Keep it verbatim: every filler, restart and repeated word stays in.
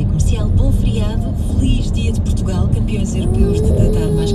Rádio Comercial, bom feriado, feliz dia de Portugal, campeões europeus de tratar mais